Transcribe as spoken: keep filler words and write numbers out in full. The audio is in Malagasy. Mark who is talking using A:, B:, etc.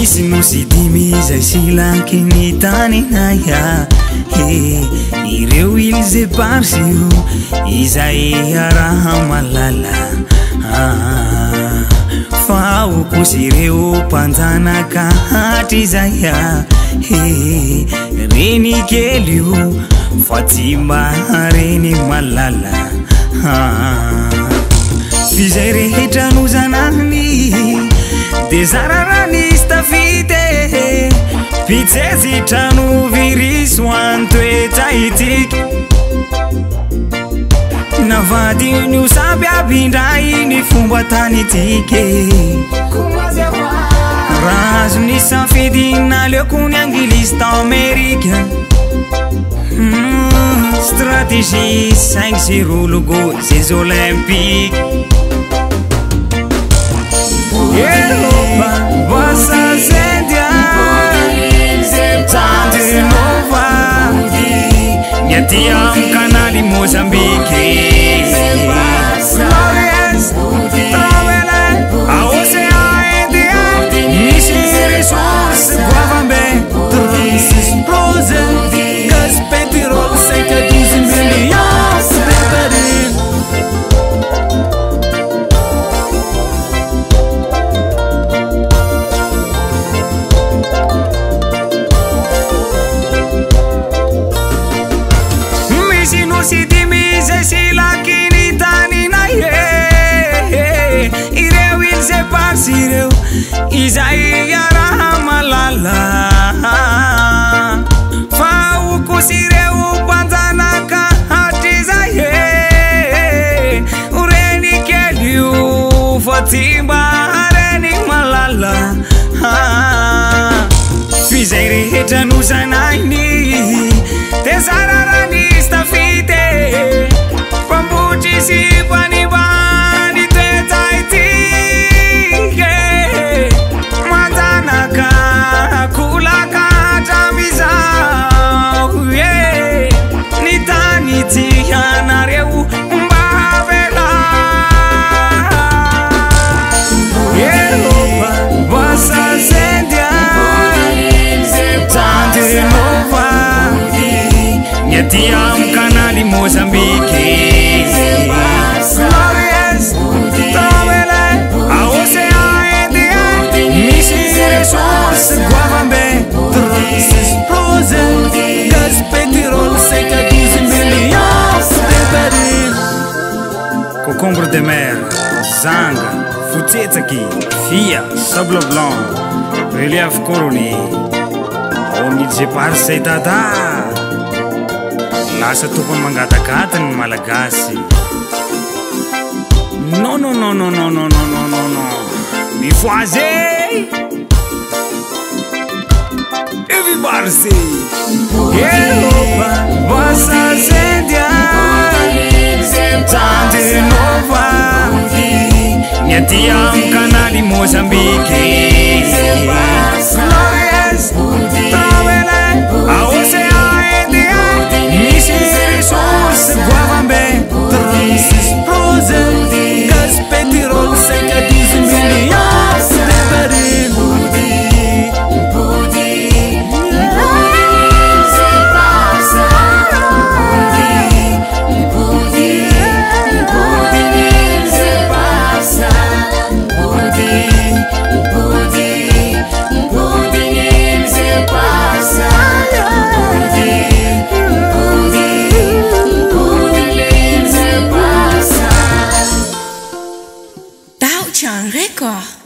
A: Misy nosy dimy zay silankiny tany naya ireo Îles Éparses io izay araha malala fa okosy ireo mpanjanaka hatry zay reny kely io fa tsy mba reny malala fizay rehetra no zanahiny de zararany stafite pitsezy trano viriso antoetra itiky navadin'io samby abindray ny fomba tany tiky razo ny safidina leokony anglisy Amerika stratégie cinq zéro logo Jeux olympiques Europa Bossa Zendia Tante Nova Nyatia mkanali Mozambique Flores Travele Aosea India Nishi Resource Guavambe Trans Explose Gaz Petrol cinq à douze millions Préparé si dimise si lakini tani na ye ireu Îles Éparses ireu izai araha malala fa ukosireu panzanaka hatry zay ureni keliu fatimba reny malala fizay rehetra no zanainy te zararany stafite pambutry sy panibany toetraity manjanaka kolaka hatramizao ny tany tsy ianareo mba havela Europa Bossa Zendia Tante Nova Nyatia mkanali Mozambique Flores Travele Aosea India Nishi Resource Guavambe Trans Explose Gaz Petrol cinq à douze millions Préparé Concombre de mer Zanga Futsetaki Fia Sable blanc Relief Coroni Îles Éparses say tata lasa tokony mangatagata ny malagasy non non non non non non non non non non mifoazy Éparses Europa Bossa Zendia Tante Nova Nyatia mkanali Mozambique Flores Travele Aosea India Nishi Resource Guavambe Trans Explose Gaz Petrol cinq à douze millions Préparé
B: Chaîne record.